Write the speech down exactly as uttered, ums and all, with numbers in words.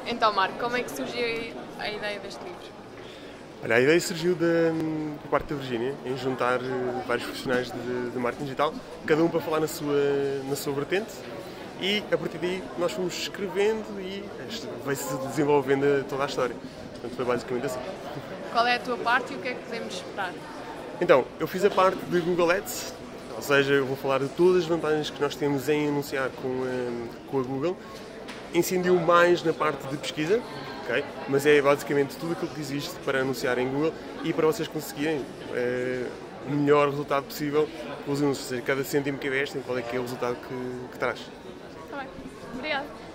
Então, Marco, como é que surgiu a ideia deste livro? Olha, a ideia surgiu da, da parte da Virgínia, em juntar uh, vários profissionais de, de marketing digital, cada um para falar na sua, na sua vertente, e a partir daí nós fomos escrevendo e vai-se desenvolvendo toda a história. Portanto, foi basicamente assim. Qual é a tua parte e o que é que podemos esperar? Então, eu fiz a parte de Google Ads, ou seja, eu vou falar de todas as vantagens que nós temos em anunciar com a, com a Google. Incidiu mais na parte de pesquisa, okay? Mas é basicamente tudo aquilo que existe para anunciar em Google e para vocês conseguirem é, o melhor resultado possível com os anúncios, ou seja, cada cêntimo que investem, qual é que é o resultado que, que traz. Tá bem. Obrigada.